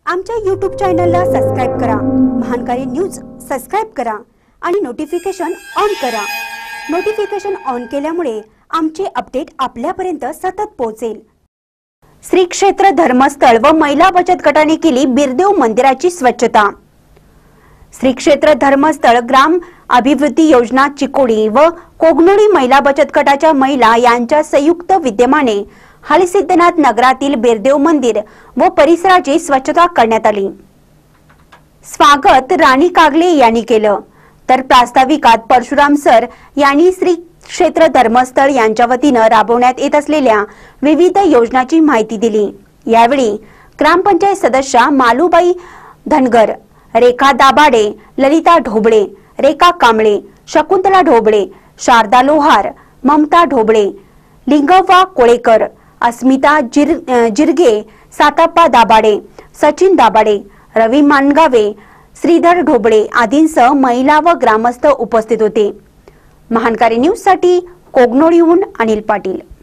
आमच्या YouTube चॅनलला subscribe करा, महानकारी न्यूज सबस्क्राइब करा आणि नोटिफिकेशन ऑन करा। नोटिफिकेशन ऑन केल्यामुळे आमचे अपडेट आपल्यापर्यंत सतत पोहोचेल। श्री क्षेत्र धर्मस्थळ व महिला बचत गटाने केली बिरदेव मंदिराची स्वच्छता। श्री क्षेत्र धर्मस्थळ ग्राम अभिवृद्धी योजना चिकोडी व कोगनोळी महिला बचत गटाच्या महिला यांच्या संयुक्त विद्यमाने हरिसिद्धनाथ नगरातील बिरदेव मंदिर व परिसराची स्वच्छता करण्यात आली। स्वागत राणी कागले यांनी केलं, तर प्रास्ताविकात परशुराम सर यांनी श्री क्षेत्र धर्मस्थळ यांच्या वतीने राबवण्यात येत असलेल्या विविध योजनांची माहिती दिली। यावेळी ग्रामपंचायत सदस्य मालूबाई धनगर, रेखा दाभाडे, ललिता ढोबळे, रेखा कांबळे, शकुंतला ढोबळे, शारदा लोहार, ममता ढोबळे, लिंगव्वा कोळेकर, अस्मिता जिरगे, साताप्पा दाभाडे, सचिन दाभाडे, रवी मानगावे, श्रीधर ढोबळे आदींसह महिला व ग्रामस्थ उपस्थित होते। महानकारी न्यूज साठी कोगनोळीहून अनिल पाटील।